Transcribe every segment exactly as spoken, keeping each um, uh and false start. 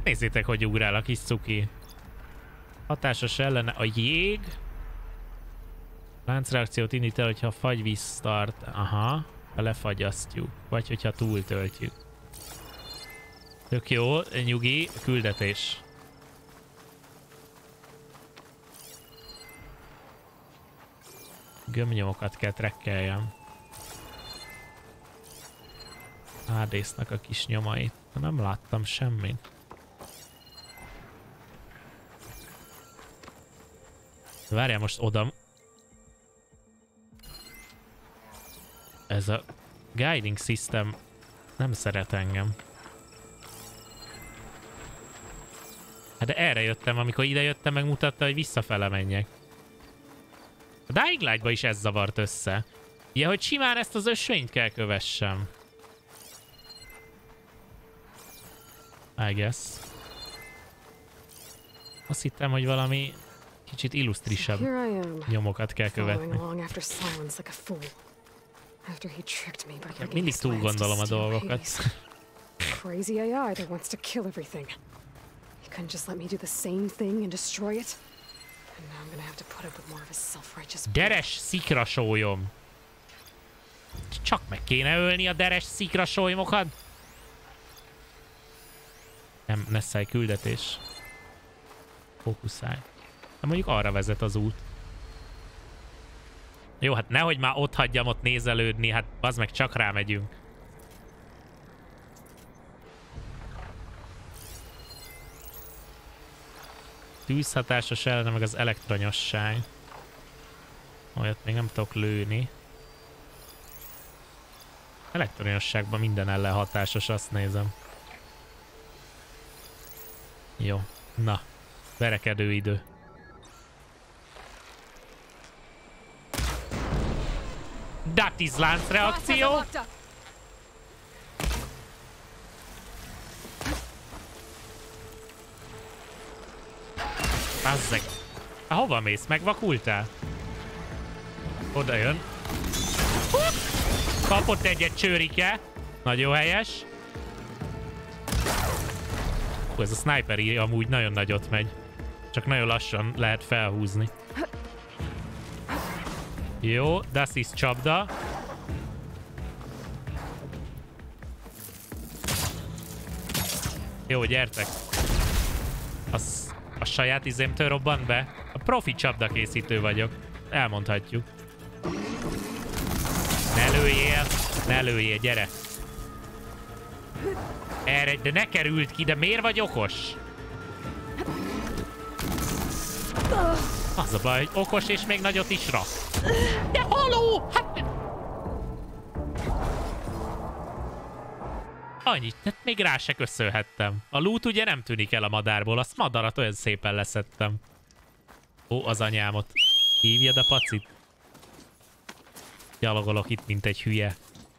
Nézzétek, hogy ugrál a kis cuki. Hatásos ellene a jég. Láncreakciót indít el, hogyha a fagy vissztart. Aha. Ha lefagyasztjuk. Vagy hogyha túltöltjük. Tök jó. Nyugi. Küldetés. Gömnyomokat kell trekkeljem. Hádésznak a kis nyomait. Nem láttam semmit. Várjál, most oda. Ez a guiding system nem szeret engem. Hát de erre jöttem, amikor ide jöttem, megmutatta, hogy visszafele menjek. A Dying Light-ba is ez zavart össze. Ja, hogy simán ezt az ösvényt kell kövessem. I guess. Azt hittem, hogy valami kicsit illusztrisabb nyomokat kell követni. Mindig túl gondolom a dolgokat. Crazy A I that wants to kill everything. He couldn't just let me do the same thing and destroy it. And now I'm gonna have to put up with more of his self-righteous. Deres szikrasólyom. Csak meg kéne ölni a deres szikrasólyomokat. Nem, ne szállj, küldetés. Fókuszálj. De mondjuk arra vezet az út. Jó, hát nehogy már ott hagyjam ott nézelődni, hát az meg csak rámegyünk. Tűzhatásos ellene meg az elektronyosság. Olyat még nem tudok lőni. Elektronyosságban minden ellen hatásos, azt nézem. Jó, na, verekedő idő. That is láncreakció. Azzeg. Hát hova mész? Megvakultál? Oda jön. Kapott egyet csőrike. Nagyon helyes. Hú, ez a sniperi amúgy nagyon nagyot megy. Csak nagyon lassan lehet felhúzni. Jó, das is csapda. Jó, gyertek. Az, a saját izémtől robban be. A profi csapdakészítő vagyok. Elmondhatjuk. Ne lőjél, ne lőjél, gyere. Erre, de ne került ki, de miért vagy okos? Az a baj, hogy okos és még nagyot is rak. De haló! Hát... Annyit, hát még rá se köszönhettem. A loot ugye nem tűnik el a madárból, azt madarat olyan szépen leszettem. Ó, az anyámot. Hívjad a pacit. Gyalogolok itt, mint egy hülye.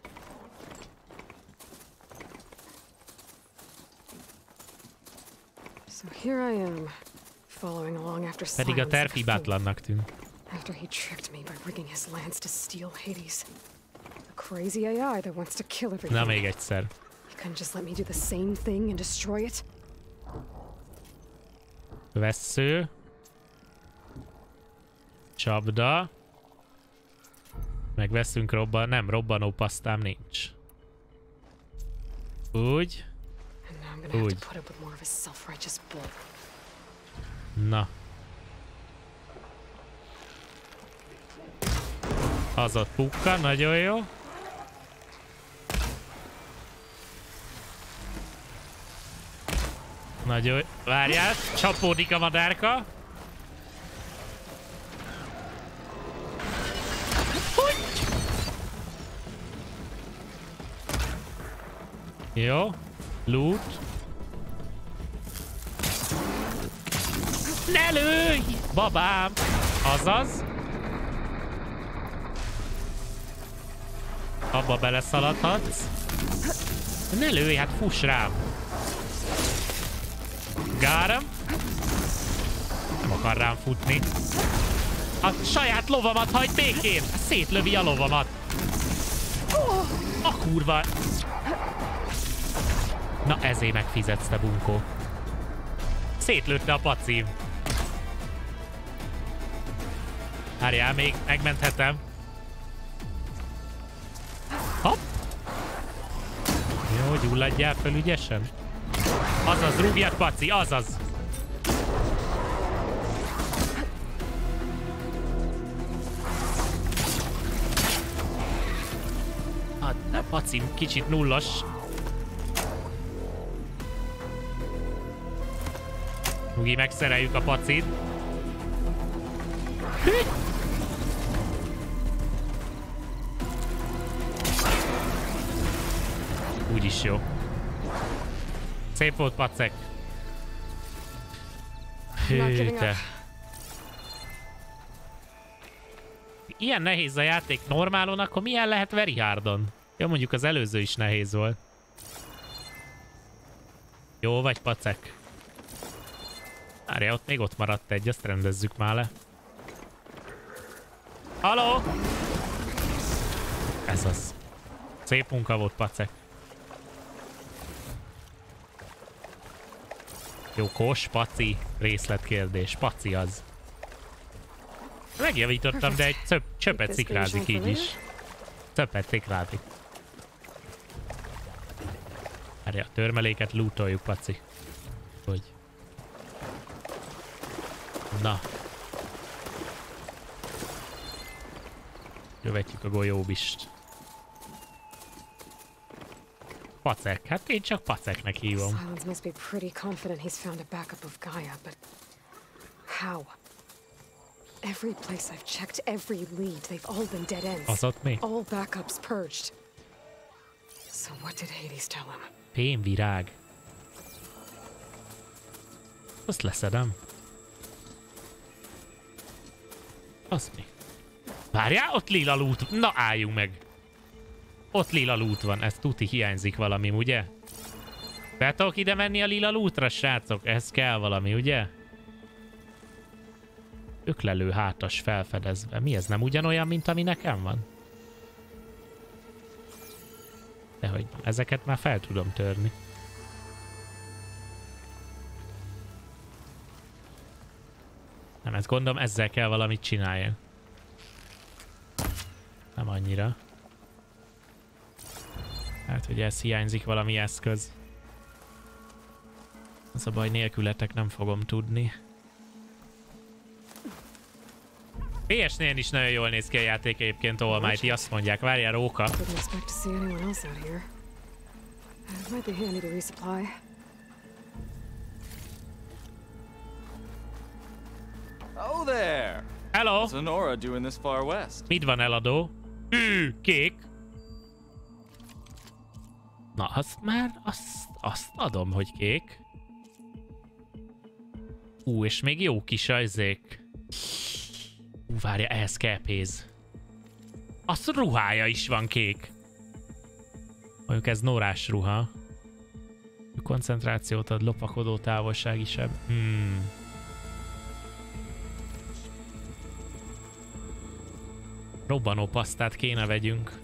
So here I am, following along after Pedig a terv hibátlannak tűnt. After he tricked me by rigging his lance to steal Hades. A crazy A I that wants to kill everything. Na még egyszer. He couldn't just let me do the same thing and destroy it. Vessző. Csapda. Megveszünk robban... Nem, robbanó pasztám nincs. Úgy. Úgy. Na. Az ott pukka, nagyon jó. Nagyon... Várjál, csapódik a madárka. Jó. Loot. Ne lőj! Babám! Azaz. Abba beleszaladhatsz. Ne lőj, hát fuss rám. Gáram. Nem akar rám futni. A saját lovamat hagyd békén! Szétlövi a lovamat. A kurva. Na ezért megfizetsz, te bunkó. Szétlőtte a pacim. Várjál, még megmenthetem. Hopp! Jó, gyulladjál fel ügyesen. Azaz, rúgjad, paci, azaz! Hát, a pacim kicsit nullos. Nyugi, megszereljük a pacit. Úgyis jó. Szép volt, pacek. Hű, te. Ilyen nehéz a játék normálon, akkor milyen lehet very hardon? Jó, mondjuk az előző is nehéz volt. Jó vagy, pacek. Várja, ott még ott maradt egy, azt rendezzük már le. Haló! Ez az. Szép munka volt, pacek. Jó, kos, paci, részletkérdés. Paci az. Megjavítottam, de egy csöp, csöpet szikrázik így is. Csöpet szikrázik. Várja, a törmeléket lootoljuk, paci. Hogy? Na. Jövetjük a golyóbist. Pacek, hát én csak paceknek hívom. Silence must be pretty confident he's found a backup of Gaia, but how? Every place I've checked, every lead, they've all been dead ends. Az ott mi? All backups purged. So what did Hades tell him? Fémvirág. Azt leszedem. Az mi? Várjál, ott lila loot. Na, álljunk meg. Ott lila loot van. Ez tuti hiányzik valami, ugye? Be tudok ide menni a lila lootra, srácok? Ez kell valami, ugye? Öklelő hátas felfedezve. Mi ez? Nem ugyanolyan, mint ami nekem van? Dehogy ezeket már fel tudom törni. Nem, ezt gondolom, ezzel kell valamit csinálni. Nem annyira. Hát, hogy ez hiányzik valami eszköz. Az a baj, nélkületek nem fogom tudni. pé es-nél is nagyon jól néz ki a játék egyébként, All Mighty, azt mondják. Várjál, róka. Oh there! Hello! What's Honora doing this far west? Mit van, eladó? Hű, kék! Na, azt már, azt, azt adom, hogy kék. Ú, és még jó kis ajzék. Ú, várja, ehhez kell pénz. Azt ruhája is van kék. Mondjuk ez norás ruha. Koncentrációt ad, lopakodó távolság is ebb. Hmm. Robbanó pasztát kéne vegyünk.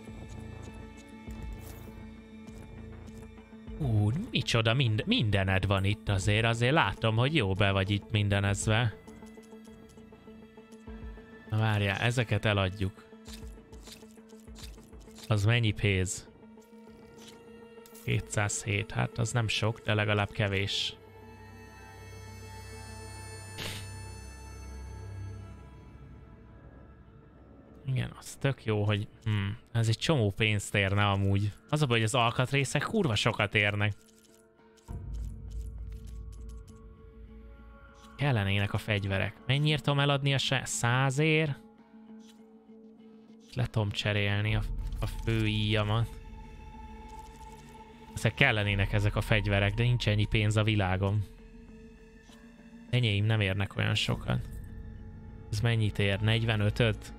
Ú, micsoda, mind, mindened van itt azért, azért látom, hogy jó be vagy itt mindenezve. Na várjál, ezeket eladjuk. Az mennyi pénz? kétszázhét, hát az nem sok, de legalább kevés. Igen, az tök jó, hogy hmm, ez egy csomó pénzt érne amúgy. Az a baj, hogy az alkatrészek kurva sokat érnek. Kellenének a fegyverek. Mennyiért tudom eladni a se? százért? Le tudom cserélni a, a fő íjamat. Aztán kellenének ezek a fegyverek, de nincs ennyi pénz a világon. Enyéim nem érnek olyan sokat. Ez mennyit ér? negyvenötöt?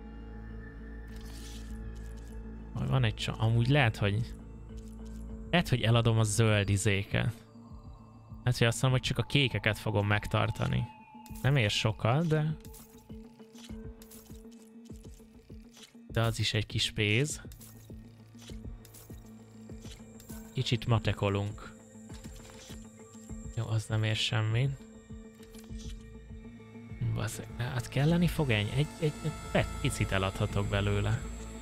Van egy csak, amúgy lehet, hogy lehet, hogy eladom a zöld izéket. Hát, hogy azt mondom, hogy csak a kékeket fogom megtartani. Nem ér sokat, de de az is egy kis pénz. Kicsit matekolunk. Jó, az nem ér semmit. Bazzeg, hát kelleni fog ennyi? Egy, egy, egy, egy picit eladhatok belőle.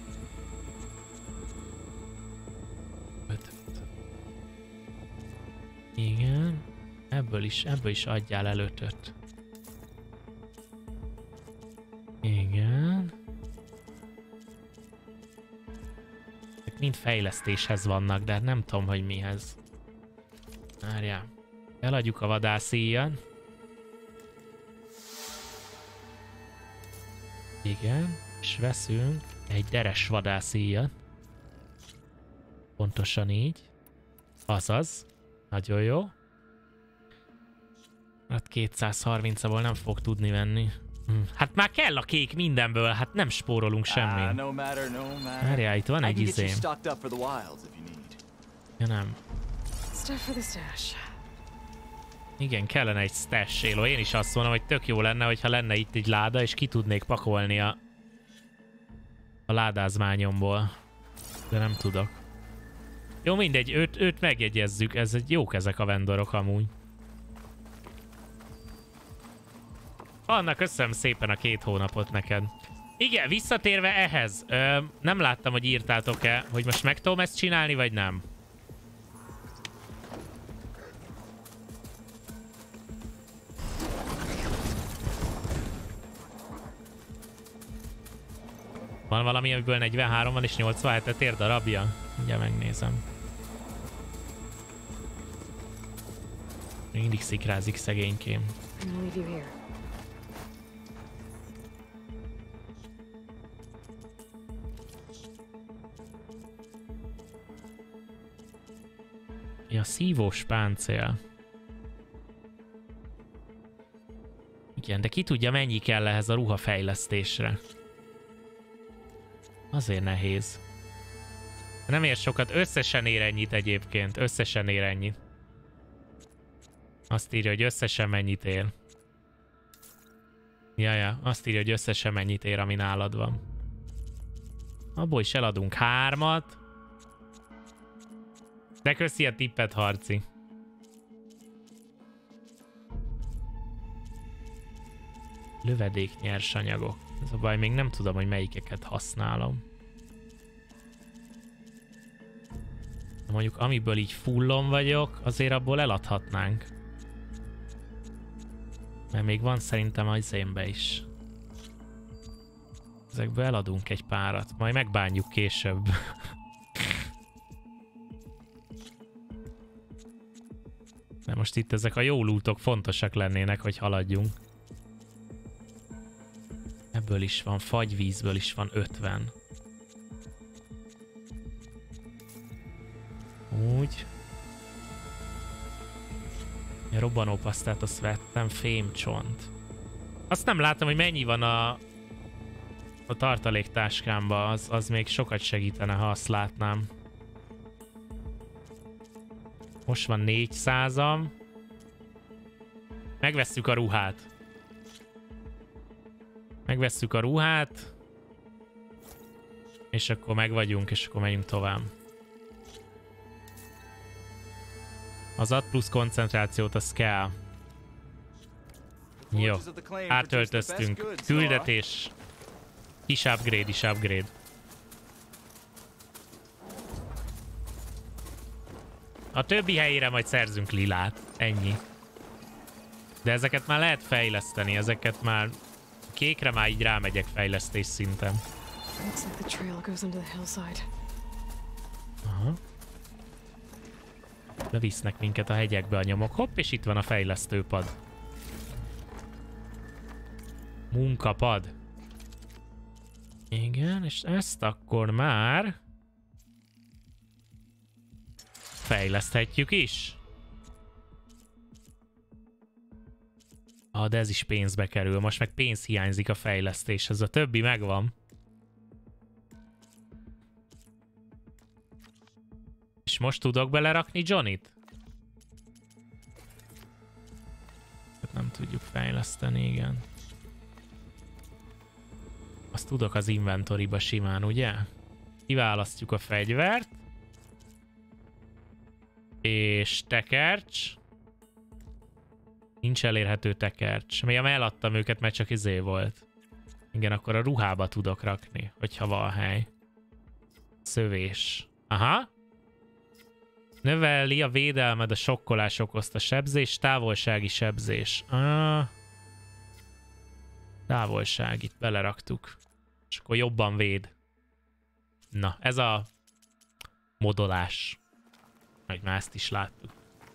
Ötöt. Igen. Ebből is, ebből is adjál el ötöt. Igen. Ezek mind fejlesztéshez vannak, de nem tudom, hogy mihez. Várjál. Eladjuk a vadászíjat. Igen, és veszünk egy deres vadászíjat. Pontosan így. Azaz. Nagyon jó. Hát kétszázharmincból nem fog tudni venni. Hm. Hát már kell a kék mindenből, hát nem spórolunk semmi. Várjál, itt van egy izém. Ja nem. Igen, kellene egy stash éló. Én is azt mondom, hogy tök jó lenne, hogyha lenne itt egy láda, és ki tudnék pakolni a, a ládázmányomból. De nem tudok. Jó, mindegy, őt, őt megjegyezzük. Ez egy jók ezek a vendorok amúgy. Anna, köszönöm szépen a két hónapot neked. Igen, visszatérve ehhez. Ö, nem láttam, hogy írtátok-e, hogy most meg tudom ezt csinálni, vagy nem. Van valami, amiből negyvenhárom van és nyolcvanhetet ér darabja? Ugye megnézem. Mindig szikrázik szegénykém. Ja, szívós páncél. Igen, de ki tudja, mennyi kell ehhez a ruhafejlesztésre. Azért nehéz. Nem ér sokat, összesen ér ennyit egyébként. Összesen ér ennyit. Azt írja, hogy összesen mennyit ér. Jaja, azt írja, hogy összesen mennyit ér, ami nálad van. Abból is eladunk hármat. De köszi a tippet, Harci. Lövedék nyersanyagok. Ez a baj, még nem tudom, hogy melyikeket használom. Mondjuk amiből így fullon vagyok, azért abból eladhatnánk. Mert még van szerintem az énbe is. Ezekből eladunk egy párat, majd megbánjuk később. De most itt ezek a jó lootok fontosak lennének, hogy haladjunk. Ebből is van, fagyvízből is van ötven. Úgy. A robbanópasztát azt vettem, fémcsont. Azt nem látom, hogy mennyi van a, a tartaléktáskámban, az, az még sokat segítene, ha azt látnám. Most van négyszázam. Megvesszük a ruhát. Megvesszük a ruhát. És akkor megvagyunk, és akkor megyünk tovább. Az ad plusz koncentrációt, az kell. Jó. Átöltöztünk. Küldetés. Kis upgrade is upgrade. A többi helyére majd szerzünk lilát. Ennyi. De ezeket már lehet fejleszteni. Ezeket már... Kékre már így rámegyek fejlesztés szinten. Aha. Bevisznek minket a hegyekbe a nyomok. Hopp, és itt van a fejlesztőpad. Munkapad. Igen, és ezt akkor már... fejleszthetjük is. Ah, de ez is pénzbe kerül. Most meg pénz hiányzik a fejlesztéshez. A többi megvan. És most tudok belerakni Johnnyt? Nem tudjuk fejleszteni, igen. Azt tudok az inventoryba simán, ugye? Kiválasztjuk a fegyvert. És tekercs. Nincs elérhető tekercs. Még eladtam őket, mert csak izé volt. Igen, akkor a ruhába tudok rakni, hogyha van hely. Szövés. Aha. Növeli a védelmed a sokkolás okozta sebzés, távolsági sebzés. Ah. Távolság, itt beleraktuk. És akkor jobban véd. Na, ez a modolás. Meg már ezt is láttuk.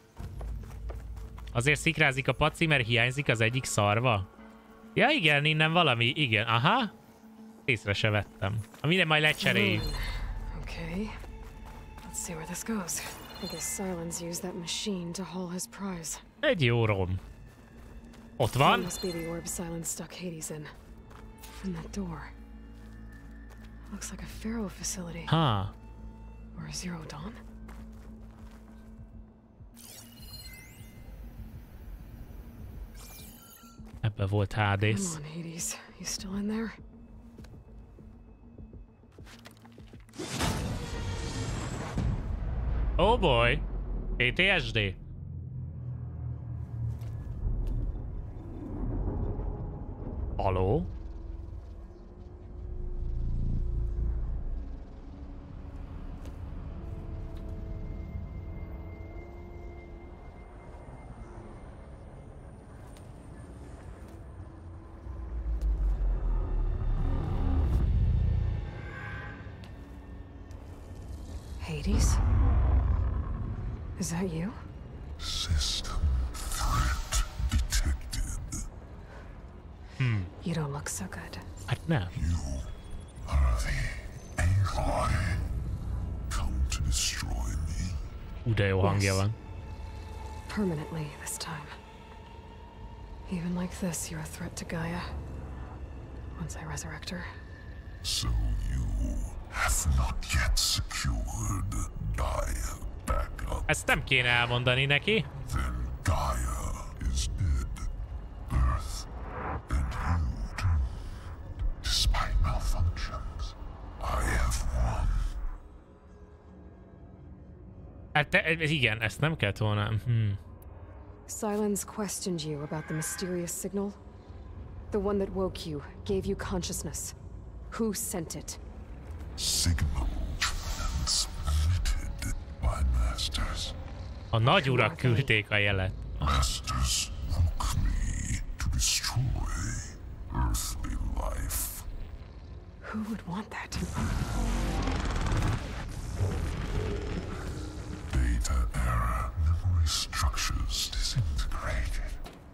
Azért szikrázik a paci, mert hiányzik az egyik szarva? Ja igen, innen valami, igen, aha. Észre se vettem. A minden majd lecseréljük. Okay. Let's see where this goes. I guess Silence used that machine to haul his prize. Egy jó rom. Ott van. Must be the orb Silence stuck Hades in. From that door. Looks like a Pharaoh facility. Ha. Or Zero Dawn? Ebbe volt Hades. Come on, Hades. You still in there? Oh boy. pé té es dé. Haló? Hades? Is that you? System threat detected. Hmm. You don't look so good. Hát nem. You are the Aloy. Come to destroy me. Ú, de jó hangja van. Permanently this time. Even like this, you're a threat to Gaia. Once I resurrect her. So you have not yet secured Gaia back up. Ezt nem kéne elmondani neki. Then Gaia is dead. Earth and you too. Despite malfunctions, I have won. Hát te, igen, ezt nem kellett volna. Hmm. Silence questioned you about the mysterious signal. The one that woke you, gave you consciousness. Who sent it? Signal transmitted by masters. A nagy urak küldték a jelet. Masters woke me to destroy earthly life. Who would want that? Data era memory structures disintegrated.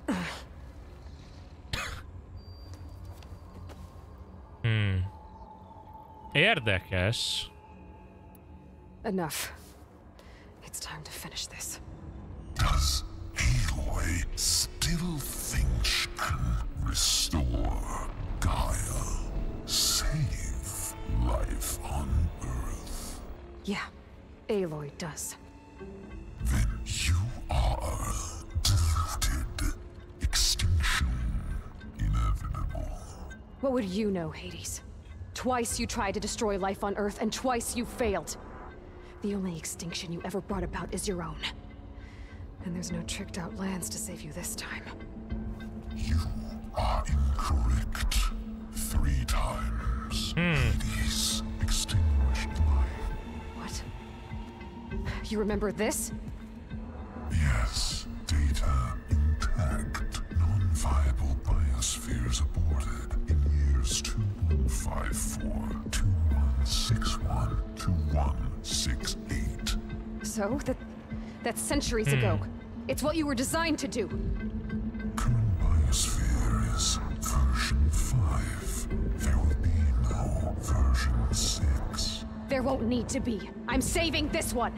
Hmm. Érdekes. Enough. It's time to finish this. Does Aloy still think she can restore Gaia? Save life on Earth? Yeah, Aloy does. Then you are deluded. Extinction inevitable. What would you know, Hades? Twice you tried to destroy life on Earth, and twice you failed. The only extinction you ever brought about is your own. And there's no tricked-out lands to save you this time. You are incorrect. Three times. Hades extinguished life. What? You remember this? Yes. Data intact. Non-viable biospheres aborted in years two one five four, two one six one, two one six eight. So, that... that's centuries ago. It's what you were designed to do. Current biosphere is version five. There will be no version six. There won't need to be. I'm saving this one.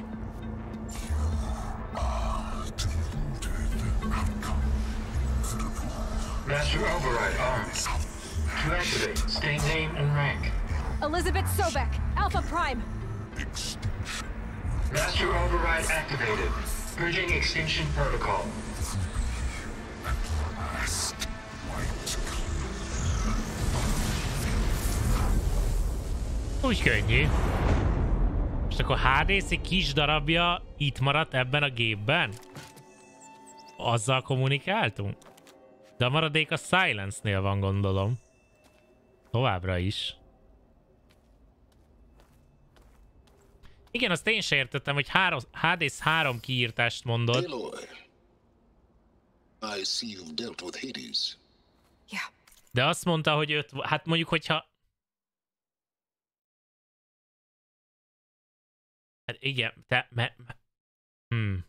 Ah, deluded. Outcome inevitable. Master Override armed. To activate, state name and rank. Elizabeth Sobek, Alpha Prime. Extinction. Master Override activated. Purging extinction protocol. Last white Úgy könnyű. És akkor Hades egy kis darabja itt maradt ebben a gépben? azzal kommunikáltunk? De a maradék a Silence-nél van, gondolom. Továbbra is. Igen, azt én se értettem, hogy Hades három kiírtást mondott. Aloy, I see you've dealt with Hades. Yeah. De azt mondta, hogy öt... Hát mondjuk, hogyha... Hát igen, te... Me, me, hmm.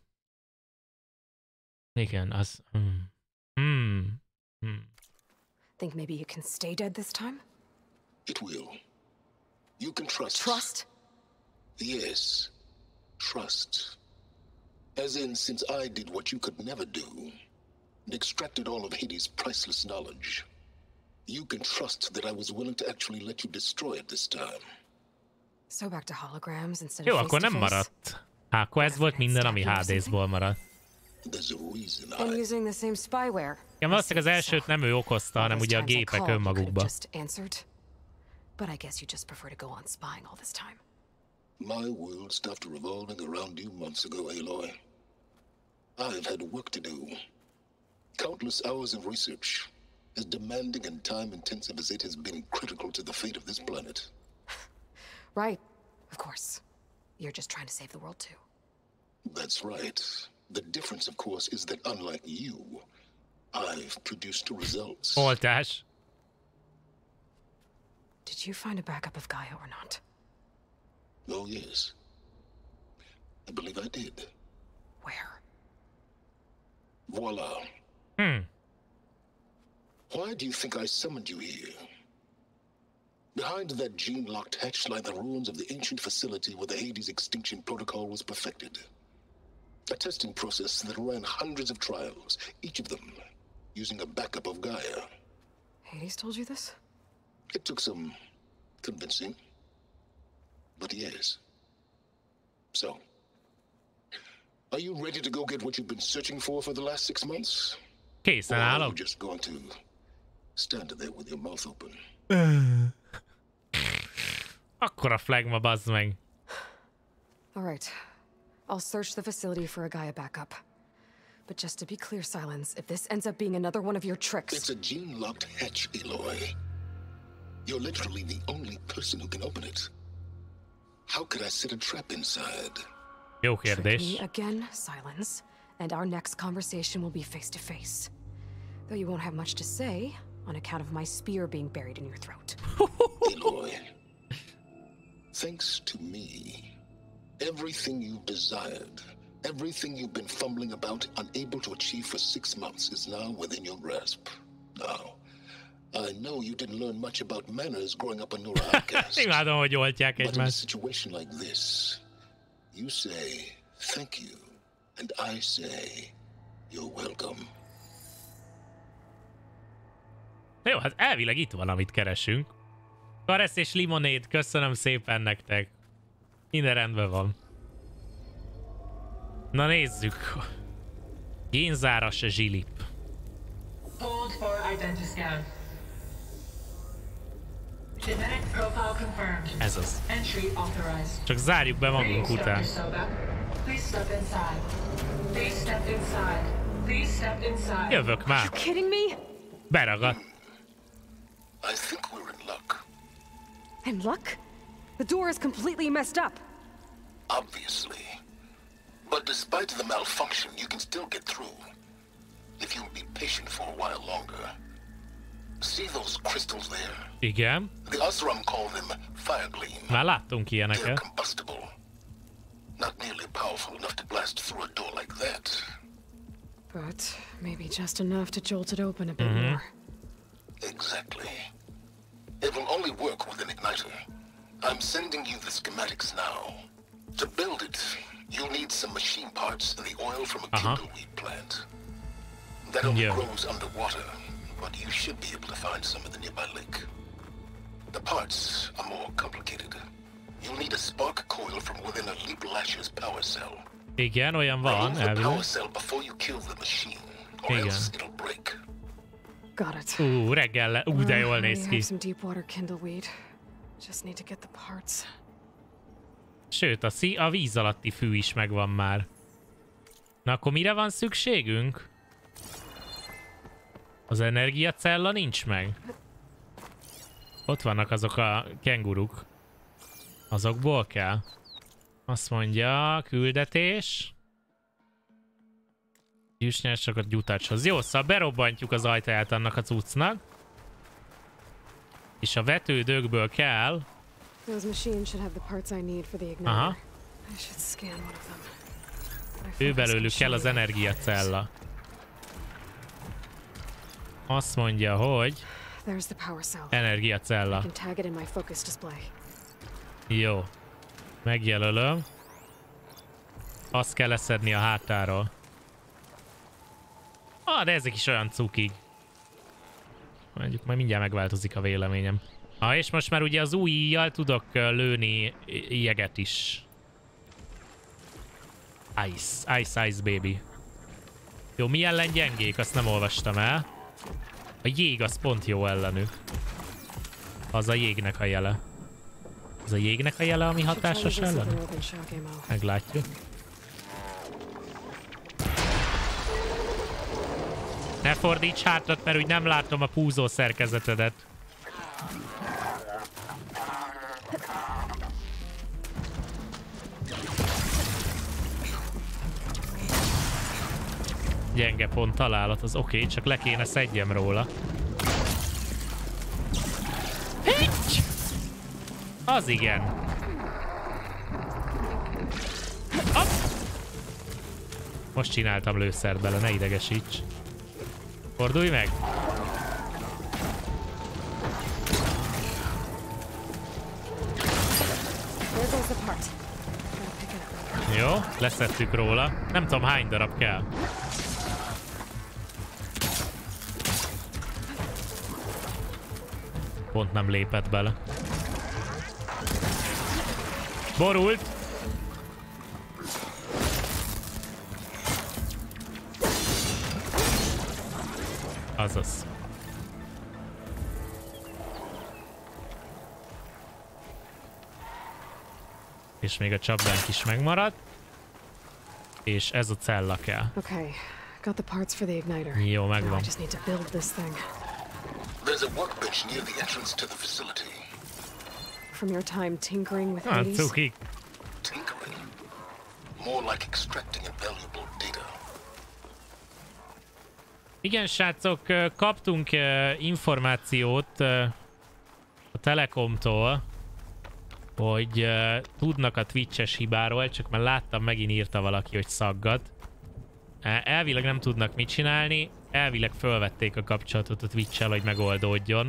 Igen, az... Hmm. Hmm. Hmm. Think maybe you can stay dead this time? It will. You can trust. Trust? Yes. Trust. As in, since I did what you could never do, and extracted all of Hades' priceless knowledge, you can trust that I was willing to actually let you destroy it this time. So back to holograms instead Jó, of akkor nem face-to-face? maradt. Há, akkor ez volt minden, ami Hadesból maradt. There's a reason And I... using the same spyware. Igen, valószínűleg az elsőt nem ő okozta, hanem ugye a gépek önmagukba. Just answered. But I guess you just prefer to go on spying all this time. My world stopped revolving around you months ago, Aloy. I've had work to do. Countless hours of research, as demanding and time-intensive as it has been critical to the fate of this planet. Right. Of course. You're just trying to save the world too. That's right. The difference, of course, is that unlike you, I've produced results. Oltás. Did you find a backup of Gaia or not? Oh, yes. I believe I did. Where? Voila. Hmm. Why do you think I summoned you here? Behind that gene-locked hatch lie the ruins of the ancient facility where the Hades extinction protocol was perfected. A testing process that ran hundreds of trials, each of them using a backup of Gaia. Hades told you this? It took some convincing, but yes. So, are you ready to go get what you've been searching for for the last six months? Készen Or are you állok. just going to stand there with your mouth open? Akkora flagma, bazd meg. All right. I'll search the facility for a Gaia backup. But just to be clear, Silence, if this ends up being another one of your tricks... It's a gene-locked hatch, Aloy. You're literally the only person who can open it. How could I set a trap inside? Jó Trick kérdés. me again, Silence, and our next conversation will be face-to-face. Though you won't have much to say, on account of my spear being buried in your throat. Aloy, thanks to me, everything you've desired, everything you've been fumbling about, unable to achieve for six months, is now within your grasp. Now, I know you didn't learn much about manners growing up a Nora outcast. Imádom, hogy oltják But in a egymást. situation like this, you say thank you, and I say you're welcome. Jó, hát elvileg itt van, amit keresünk. Karesz és limonéd, köszönöm szépen nektek. Minden rendben van. Na nézzük. Génzáras zsilip. Hold for identiscan. Genetic profile confirmed. Ez az. Entry authorized. Csak zárjuk be magunk után. Please step inside. Please step inside. Please step inside. Jövök már. Kidding me? Beragadt. I think we're in luck. In luck? The door is completely messed up. Obviously. But despite the malfunction, you can still get through. If you'll be patient for a while longer. See those crystals there? Igen. The Osram call them fire gleam. Már láttunk They're ilyeneket. combustible. Not nearly powerful enough to blast through a door like that. But maybe just enough to jolt it open a bit more. Exactly. It will only work with an igniter. I'm sending you the schematics now. To build it, you'll need some machine parts and the oil from a Uh-huh. kindleweed plant. That only Yeah. grows underwater, but you should be able to find some in the nearby lake. The parts are more complicated. You'll need a spark coil from within a Leap Lash's power cell. Igen, olyan van, Remove the elvileg. power cell before you kill the machine, or Igen. else it'll break. Got it. Ú, reggel le. Ú, de jól Uh, I néz have ki. some deep water kindleweed. Just need to get the parts. Sőt, a, szí- a víz alatti fű is megvan már. Na akkor mire van szükségünk? Az energiacella nincs meg. Ott vannak azok a kenguruk. Azokból kell. Azt mondja, küldetés. Jusnyersokat gyutacshoz. Jó, szóval berobbantjuk az ajtaját annak a cuccnak. És a vetődökből kell... Those machines should have the parts I need for the igniter. Aha. I should scan one of them. Ő belőlük kell az energiacella. Azt mondja, hogy... There's the power cell. Energiacella. I can tag it in my focus display. Jó. Megjelölöm. Azt kell leszedni a hátáról. Ah, de ezek is olyan cukig. Mondjuk majd mindjárt megváltozik a véleményem. Ah, és most már ugye az új íjjal tudok lőni jeget is. Ice. Ice, ice, baby. Jó, mi ellen gyengék? Azt nem olvastam el. A jég az pont jó ellenük. Az a jégnek a jele. Az a jégnek a jele, ami hatásos ellen? Meglátjuk. Ne fordíts hátat, mert úgy nem látom a púzó szerkezetedet. Gyenge pont találat, az oké, okay, csak le kéne szedjem róla. Hitch! Az igen. Hopp! Most csináltam lőszert bele, ne idegesíts. Fordulj meg! Jó, leszettük róla. Nem tudom hány darab kell. Pont nem lépett bele. Borult! Azaz. És még a csapdánk is megmaradt. És ez a cella kell. Okay, got the parts for the igniter. Jó, megvan. I just need to build this thing. There's a workbench near the entrance to the facility. From your time tinkering with Ah, Hades? cuki. Tinkering. More like extracting invaluable data. Igen, srácok, kaptunk információt a Telekomtól, hogy tudnak a Twitch-es hibáról, csak már láttam, megint írta valaki, hogy szaggat. Elvileg nem tudnak mit csinálni, elvileg fölvették a kapcsolatot a Twitch-el, hogy megoldódjon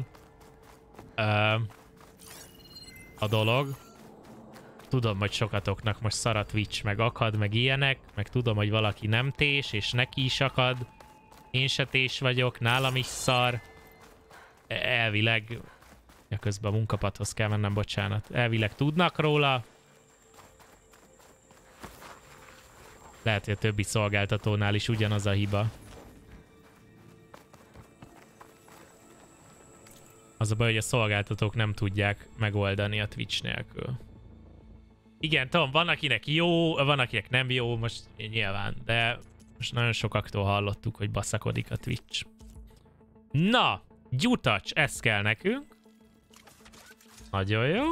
a dolog. Tudom, hogy sokatoknak most szar a Twitch, meg akad, meg ilyenek, meg tudom, hogy valaki nem tés, és neki is akad. Én se tés vagyok, nálam is szar. Elvileg... Ja, közben a munkapadhoz kell mennem, bocsánat. Elvileg tudnak róla. Lehet, hogy a többi szolgáltatónál is ugyanaz a hiba. Az a baj, hogy a szolgáltatók nem tudják megoldani a Twitch nélkül. Igen, tudom, van akinek jó, van akinek nem jó, most nyilván, de most nagyon sokaktól hallottuk, hogy baszakodik a Twitch. Na, gyutacs, ez kell nekünk. Nagyon jó.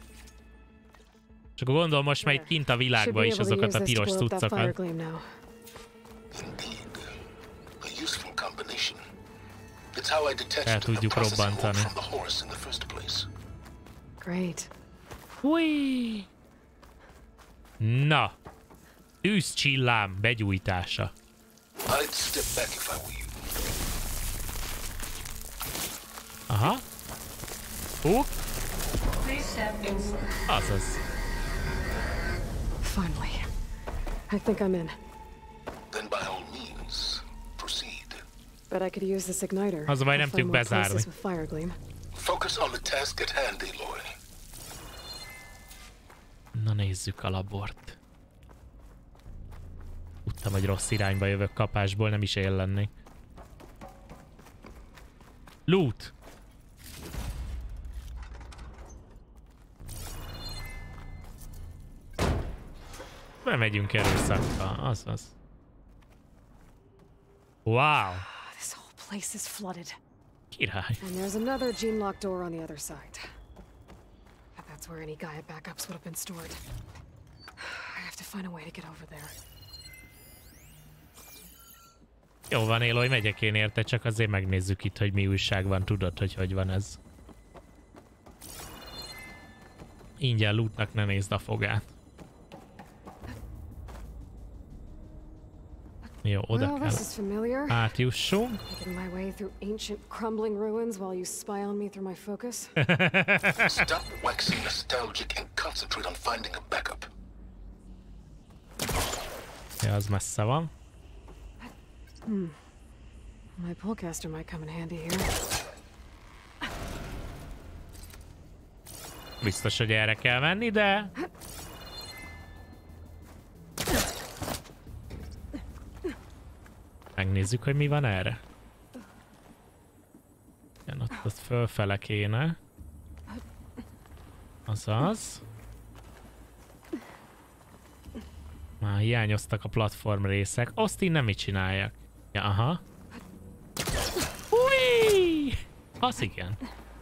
És akkor gondolom, most már itt kint a világban is azokat a piros cuccokat. El tudjuk robbantani. Great. Hui! Na, tűzcsillám begyújtása. Aha. Hú. Azaz. Finally. I think I'm in. Then by all means, proceed. But I could use this igniter. Az a baj, nem tudjuk bezárni. Focus on the task at hand, Aloy. Na nézzük a labort. Tudtam, hogy rossz irányba jövök kapásból, nem is él lennék. Loot! Bemegyünk erőszakra, az az. Wow! This whole place is flooded. Király. And there's another gene-locked door on the other side. But that's where any Gaia backups would have been stored. I have to find a way to get over there. Jó van, Aloy, megyek én érte, csak azért megnézzük itt, hogy mi újság van. Tudod, hogy hogy van ez. Ingyen lootnak ne nézd a fogát. Jó, oda Well, kell this is familiar. átjussunk. Making my way through ancient crumbling ruins while you spy on me through my focus. Stop waxing nostalgic and concentrate on finding a backup. Ja, az messze van. Hmm. My pullcaster might come in handy here. Biztos, hogy erre kell menni, de... Megnézzük, hogy mi van erre. Igen, ott, ott fölfele kéne. Azaz. Már hiányoztak a platform részek. Azt én nem mit csináljak. Ja, aha. Ui! Az igen.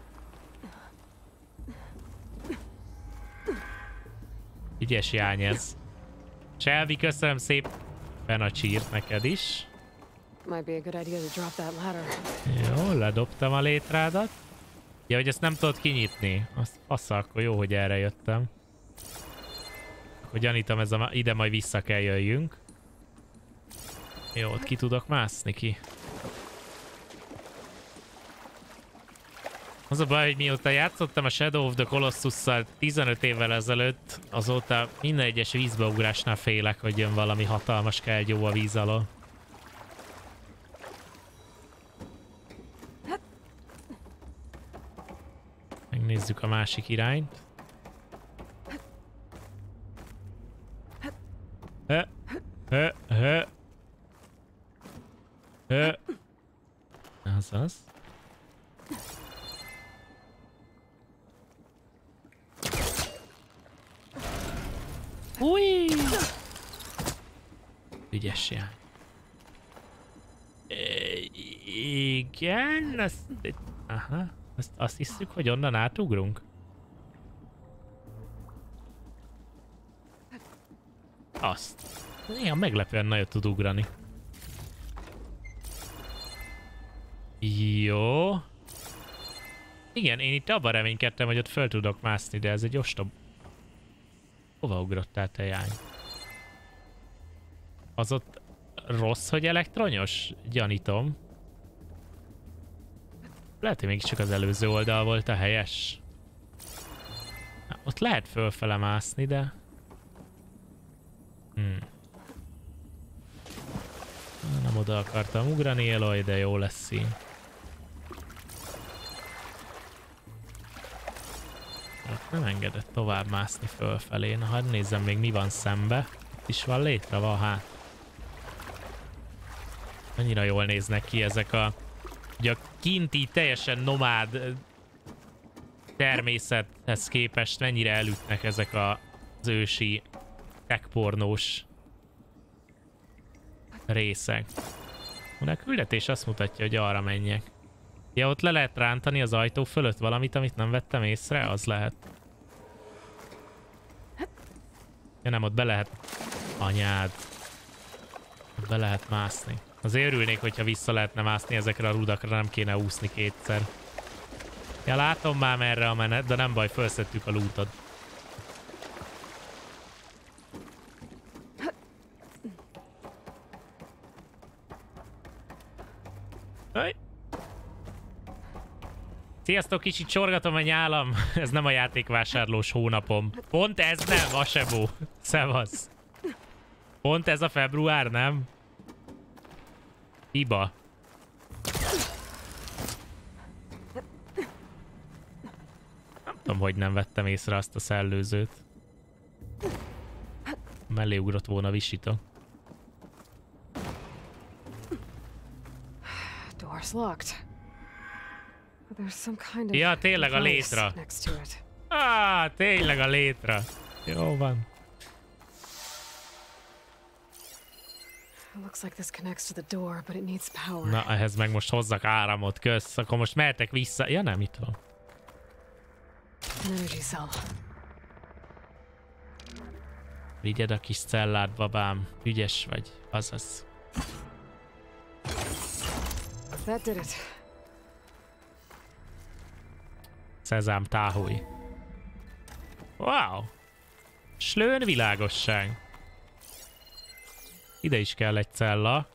Ügyes jány ez. Shelby, köszönöm szépen a csírt neked is. Might be a good idea to drop that ladder. Jó, ledobtam a létrádat. Ja, hogy ezt nem tudod kinyitni. Azt passza, akkor jó, hogy erre jöttem. Akkor gyanítom, ez a, ide majd vissza kell jöjjünk. Jó, ott ki tudok mászni ki. Az a baj, hogy mióta játszottam a Shadow of the Colossus-szal tizenöt évvel ezelőtt, azóta minden egyes vízbeugrásnál félek, hogy jön valami hatalmas kelgyó a víz alól. Megnézzük a másik irányt. Hö, hö, hö. Hö. Azaz. Új! Ügyes jány. Igen, azt... Aha. Azt, azt hiszük, hogy onnan átugrunk? Azt. Néha meglepően nagyot tud ugrani. Jó. Igen, én itt abban reménykedtem, hogy ott föl tudok mászni, de ez egy ostob... Hova ugrottál, te jány? Az ott rossz, hogy elektronyos? Gyanítom. Lehet, hogy mégiscsak az előző oldal volt a helyes. Na, ott lehet fölfele mászni, de... Hmm. Nem oda akartam ugrani, Aloy, de jó lesz így. Hát nem engedett tovább mászni fölfelé. Na, hadd nézzem még mi van szembe. Itt is van létre, van hát. Annyira jól néznek ki ezek a... Ugye a kinti teljesen nomád természethez képest mennyire elütnek ezek a, az ősi techpornós részek. A küldetés azt mutatja, hogy arra menjek. Ja, ott le lehet rántani az ajtó fölött valamit, amit nem vettem észre? Az lehet. Ja nem, ott be lehet... Anyád. Ott be lehet mászni. Azért örülnék, hogyha vissza lehetne mászni ezekre a rudakra, nem kéne úszni kétszer. Ja, látom már merre a menet, de nem baj, felszettük a lootot. Aj. Sziasztok, kicsit csorgatom a nyálam. Ez nem a játékvásárlós hónapom. Pont ez nem, a sebó. Szevasz. Pont ez a február, nem? Hiba. Nem tudom, hogy nem vettem észre azt a szellőzőt. Mellé ugrott volna visita. Door's locked. There's some kind of Ja, tényleg a létra. next to it. Ah, tényleg a létra. Jó van. Looks like this connects to the door, but it needs power. Na, ehhez meg most hozzak áramot, kösz. Akkor most mehetek vissza. Ja nem, itt van. An energy cell. Vigyed a kis cellát, babám. Ügyes vagy. Azaz. That did it. Szezám táhúj. Wow! Slőn világosság. Ide is kell egy cella.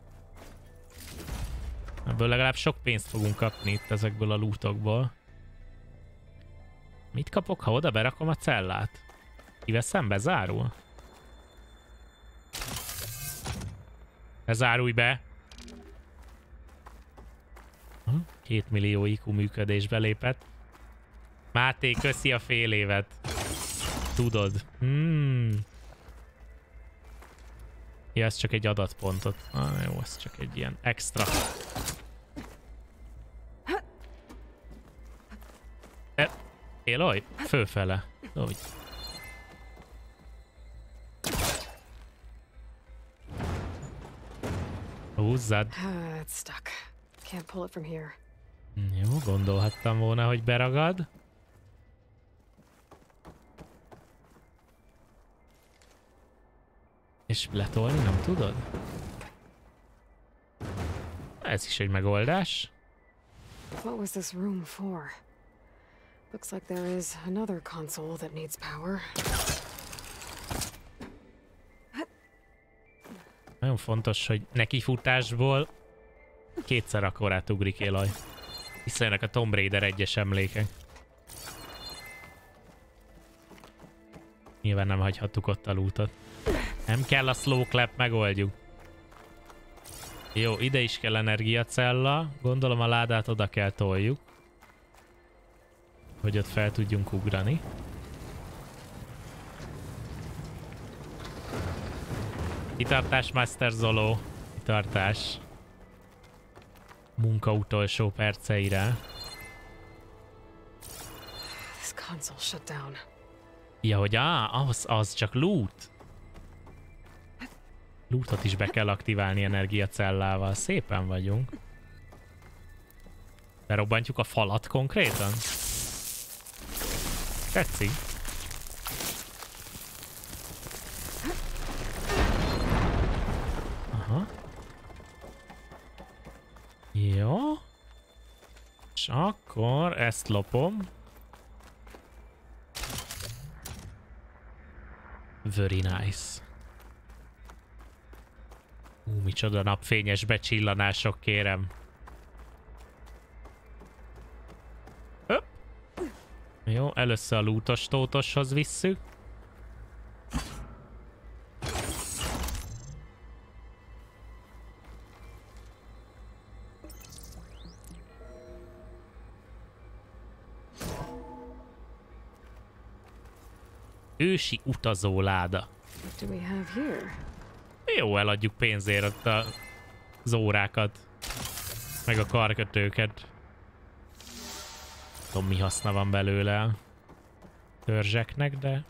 Ebből legalább sok pénzt fogunk kapni itt ezekből a lootokból. Mit kapok, ha oda berakom a cellát? Kiveszem, bezárul? Bezárulj be! Két millió I Q működésbe lépett. Máté, köszi a fél évet. Tudod. Hmm. Ja, ez csak egy adatpontot. Ah, jó, ez csak egy ilyen extra. E, Éloj, fölfele. Úgy. Húzzad. Ah, it's stuck. Can't pull it from here. Jó, gondolhattam volna, hogy beragad. És letolni nem tudod? Ez is egy megoldás. What was this room for? Looks like there is another console that needs power. Nagyon fontos, hogy nekifutásból kétszer akkorát ugrik Élaj. Visszajönnek a Tomb Raider egyes emlékek. Nyilván nem hagyhattuk ott a lootot. Nem kell a slow clap, megoldjuk. Jó, ide is kell energiacella. Gondolom a ládát oda kell toljuk. Hogy ott fel tudjunk ugrani. Kitartás, Master Zolo. Kitartás. Munka utolsó perceire. This console shut down. Ja, hogy á, az, az csak loot. Lootot is be kell aktiválni energiacellával. Szépen vagyunk. Berobbantjuk a falat konkrétan. Tetszik. Aha. Jó. És akkor ezt lopom. Very nice. Ú, micsoda napfényes becsillanások, kérem. Öp. Jó, először a lootos tótoshoz visszük. Ősi utazóláda. What do we have here? Jó, eladjuk pénzért ott a, az órákat. Meg a karkötőket. Tudom, mi haszna van belőle a törzseknek, de...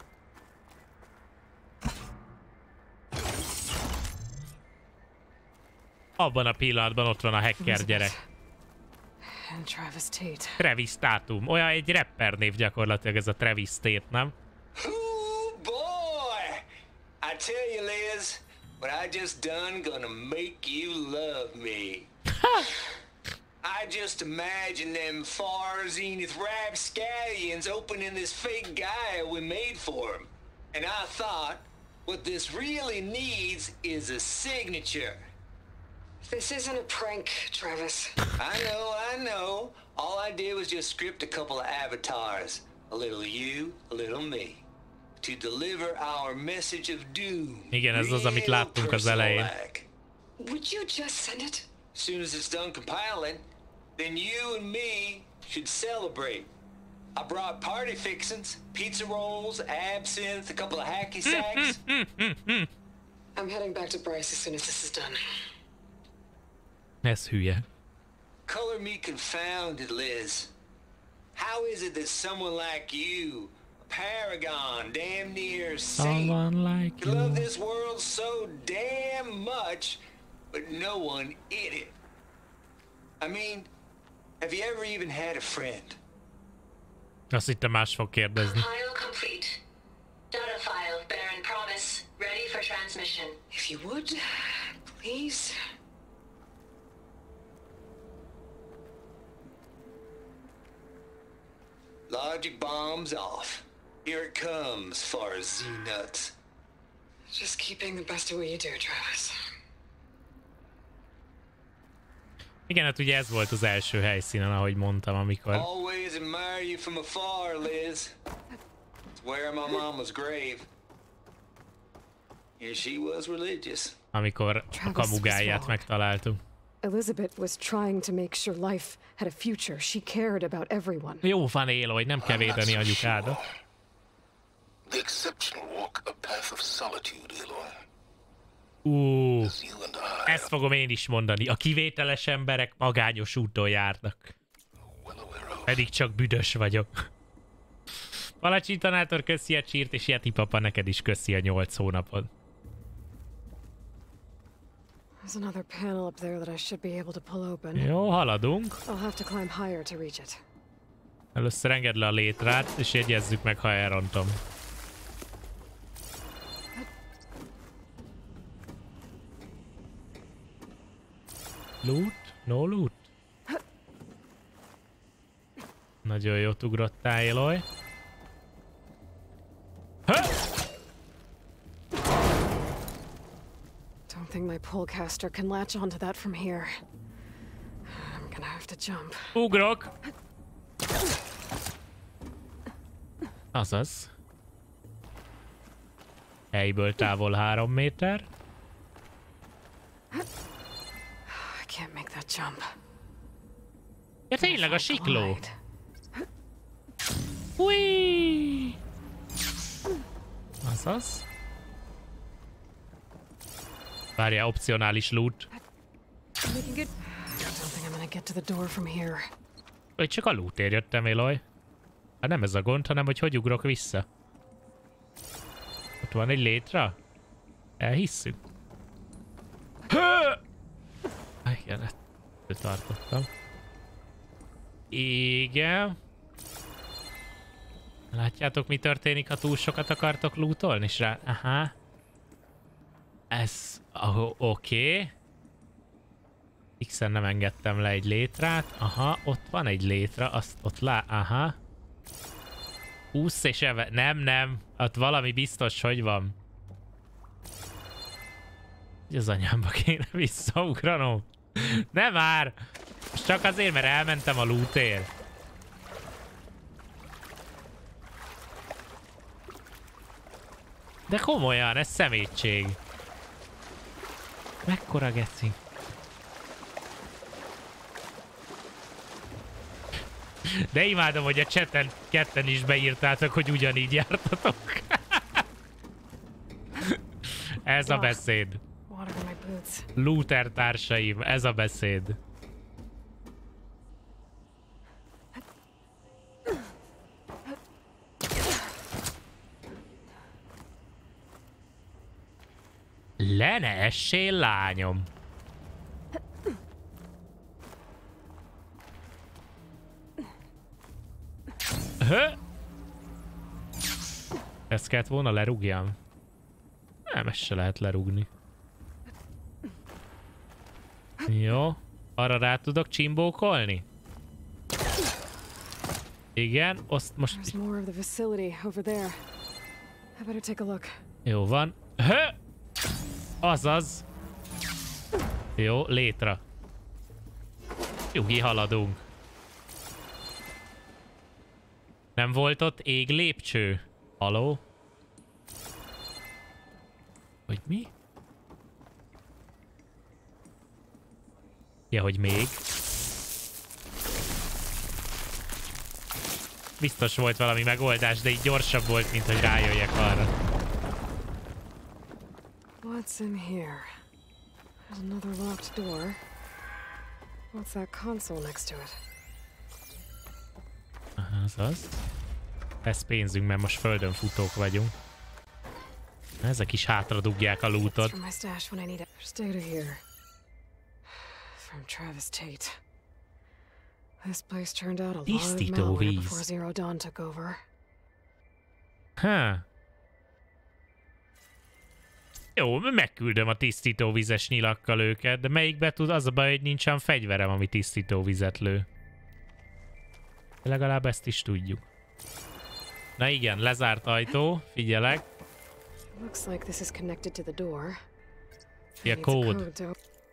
Abban a pillanatban ott van a hacker gyerek. And Travis Tate. Travis Tatum. Olyan egy rapper név gyakorlatilag ez a Travis Tate, nem? Ooh, boy! I tell you, Liz, what I just done gonna make you love me. I just imagine them far zenith rapscallions opening this fake guy we made for him. And I thought, what this really needs is a signature. This isn't a prank, Travis. I know, I know. All I did was just script a couple of avatars. A little you, a little me. To deliver our message of doom. Igen, ez az, amit láttunk az elején. Would you just send it? As soon as it's done compiling, then you and me should celebrate. I brought party fixings, pizza rolls, absinthe, a couple of hacky sacks. I'm heading back to Bryce as soon as this is done. Ez hülye. Color me confounded, Liz. How is it that someone like you, a paragon, damn near saint, Someone like could love you. this world so damn much but no one in it. I mean, have you ever even had a friend? Azt hittem más fog kérdezni. Compile complete. Data file, Baron Promise, ready for transmission. If you would, please. Logic bombs off. Here it comes, far as Z-nuts. Just keeping the best of what you do, Travis. Igen, hát ugye ez volt az első helyszínen, ahogy mondtam, amikor... Always admire you from afar, Liz. It's where my mama's grave. And she was religious. Amikor a kamugáját megtaláltuk. Elizabeth was trying to make sure life had a future. She cared about everyone. Jó van, Aloy, nem kell védeni anyukádat. The exceptional walk a path of solitude, Aloy. Ú, ezt fogom én is mondani. A kivételes emberek magányos úton járnak. Pedig csak büdös vagyok. Palacsin tanátor, köszi a csírt, és Yeti papa, neked is köszi a nyolc hónapod. There's another panel up there that I should be able to pull open. Jó, haladunk. I'll have to climb higher to reach it. Először engedd le a létrát, és jegyezzük meg, ha elrontom. Loot? No loot? Nagyon jót ugrottál, Aloy. Don't think my pullcaster can latch onto that from here. I'm gonna have to jump. Ugrok! Azaz. Helyből távol három méter. I can't make that jump. Ja, tényleg a sikló. Ui! Azaz. Várja, opcionális loot. Making good. I don't think I'm gonna get to the door from here. Hogy csak a lootért jöttem, Aloy. Hát nem ez a gond, hanem hogy hogy ugrok vissza. Ott van egy létra? Elhisszük. Ah, igen, ezt tartottam. Igen. Látjátok, mi történik, ha túl sokat akartok lootolni? És rá... Aha. Ez... Oh, oké. Okay. X-en nem engedtem le egy létrát. Aha, ott van egy létra. Azt ott lá... Aha. Húsz és eve... Nem, nem. Ott valami biztos, hogy van. Az anyámba kéne visszaugranom. Nem már! Most csak azért, mert elmentem a lootért. De komolyan, ez szemétség. Mekkora geci. De imádom, hogy a chaten ketten is beírtátok, hogy ugyanígy jártatok. Ez a beszéd. Looter társaim, ez a beszéd. Le ne essél, lányom! Hö? Ezt kellett volna lerúgjam? Nem, ezt se lehet lerúgni. Jó. Arra rá tudok csimbókolni? Igen, azt most... Jó van. Hö! Azaz. Jó, létre. Nyugi, haladunk. Nem volt ott ég lépcső? Haló? Hogy mi? Ja, hogy még. Biztos volt valami megoldás, de így gyorsabb volt, mint hogy rájöjjek arra. What's in here? There's another locked door. What's that console next to it? Aha, az az. Ez pénzünk, mert most földön futók vagyunk. Ezek is hátra dugják a lootot. from Travis Tate. This place turned out a lot of Tisztító malware víz. before Zero Dawn took over. Ha. Jó, megküldöm a tisztítóvizes nyilakkal őket, de melyikbe tud? Az a baj, hogy nincsen fegyverem, ami tisztítóvizet lő. De legalább ezt is tudjuk. Na igen, lezárt ajtó, figyelek. Looks like this is connected to the door. Ja, kód.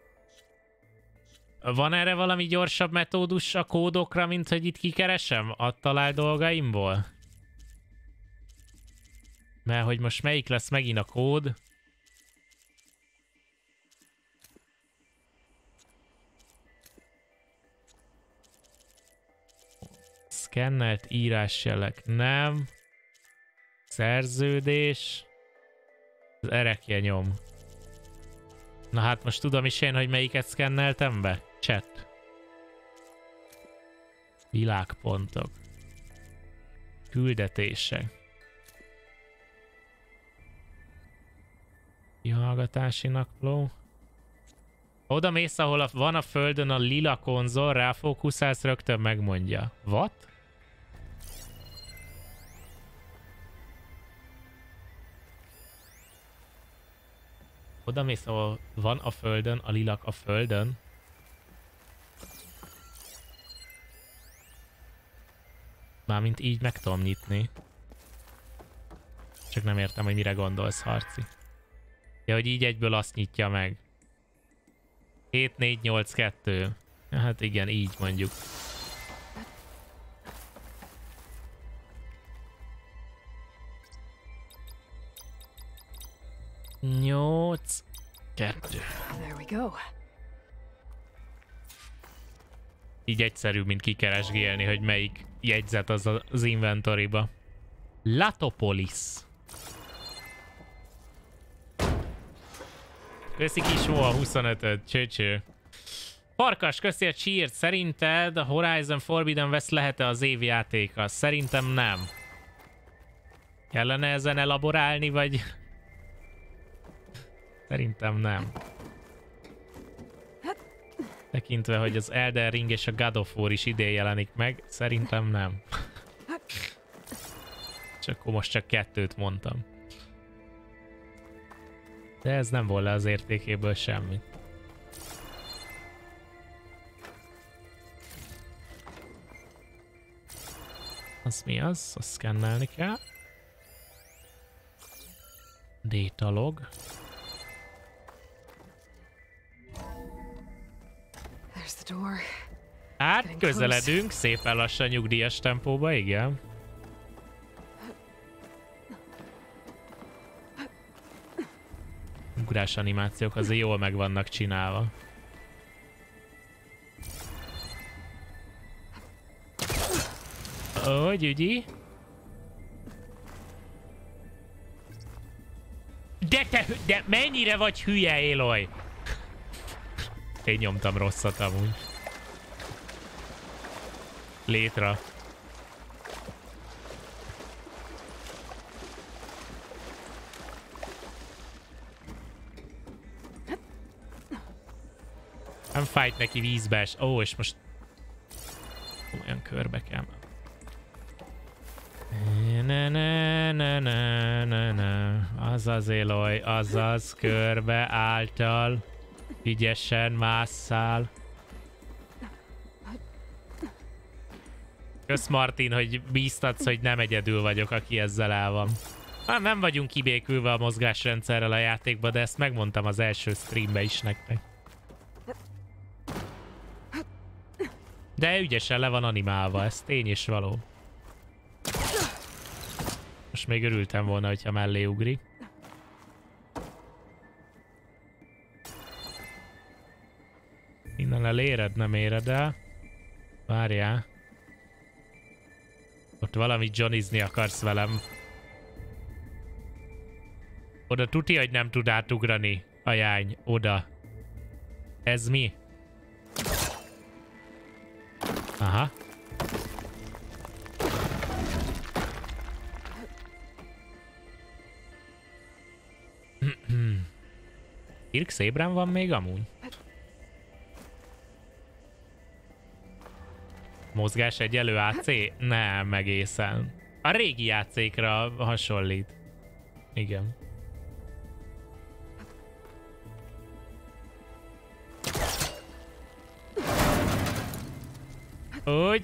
Van erre valami gyorsabb metódus a kódokra, mint hogy itt kikeresem a talál dolgaimból? Mert hogy most melyik lesz megint a kód? Szkennelt írásjelek, nem. Szerződés. Az erekje nyom. Na hát most tudom is én, hogy melyiket szkenneltem be? Chat. Világpontok. Küldetések. Kihallgatási napló. Oda mész, ahol a, van a földön a lila konzol, ráfókuszálsz, rögtön megmondja. What? Oda mész, ahol van a földön, a lilak a földön. Mármint így meg tudom nyitni. Csak nem értem, hogy mire gondolsz, Harci. Ja, hogy így egyből azt nyitja meg. hét négy nyolc kettő. Ja, hát igen, így mondjuk. nyolc kettő. There we go. Így egyszerű, mint kikeresgélni, hogy melyik jegyzet az az inventoryba. Latopolis. Köszi Kismó a huszonötöt, csőcső. Farkas, köszi a cheert. Szerinted a Horizon Forbidden West lehet-e az év játéka? Szerintem nem. Kellene ezen elaborálni, vagy... Szerintem nem. Tekintve, hogy az Elden Ring és a God of War is idén jelenik meg, szerintem nem. És akkor most csak kettőt mondtam. De ez nem volna az értékéből semmi. Az mi az? Azt szkennelni kell. Data log. There's the door. Hát, közeledünk, szépen lassan nyugdíjas tempóba, igen. Ugrás animációk azért jól meg vannak csinálva. Ó, Gyügyi. De te, de mennyire vagy hülye, Aloy? Én nyomtam rosszat amúgy. Létra. Nem fájt neki vízbe es. Ó, és most olyan körbe kell. Ne, ne, ne, ne, ne, ne. Azaz, Aloy, azaz, körbe által. Ügyesen másszál. Kösz Martin, hogy bíztatsz, hogy nem egyedül vagyok, aki ezzel el van. Már nem vagyunk kibékülve a mozgásrendszerrel a játékba, de ezt megmondtam az első streambe is nektek. De ügyesen le van animálva, ez tény és való. Most még örültem volna, hogyha mellé ugrik. Innen eléred, nem éred el. Várjál. Ott valamit johnnizni akarsz velem. Oda tuti, hogy nem tud átugrani a jány. Oda. Ez mi? Aha. Irk szébren van még amúgy? Mozgás egyelő á cé? Nem egészen. A régi á cékra hasonlít. Igen. Úgy.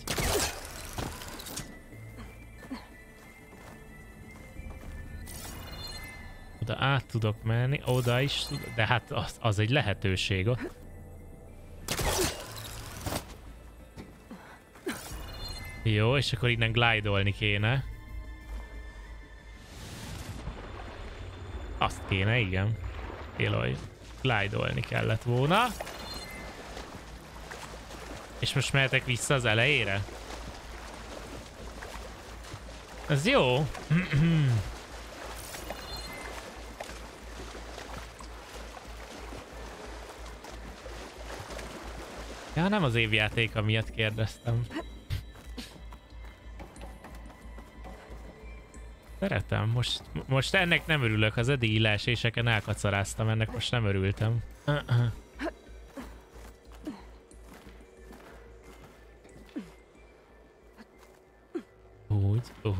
Oda át tudok menni, oda is tudok, de hát az, az egy lehetőség ott. Jó, és akkor innen glide-olni kéne. Azt kéne, igen. Éloj. Glide-olni kellett volna. És most mehetek vissza az elejére? Ez jó. Ja, nem az évjátéka miatt kérdeztem. Szeretem, most, most ennek nem örülök, az eddigi leeséseken elkacaráztam, ennek most nem örültem. Uh-uh. Úgy, úgy.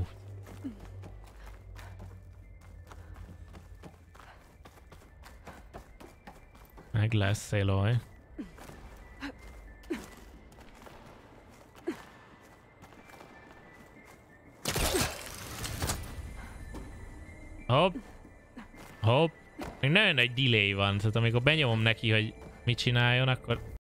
Meg lesz, Aloy. Hopp. Hopp. Még nagyon egy delay van, tehát amikor benyomom neki, hogy mit csináljon, akkor